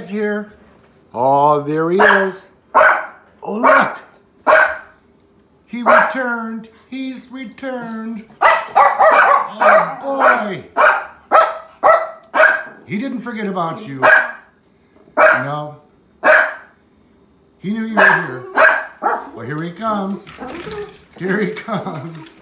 Dad's here. Oh, there he is. Oh, look. He returned. He's returned. Oh, boy. He didn't forget about you. No. He knew you were here. Well, here he comes. Here he comes.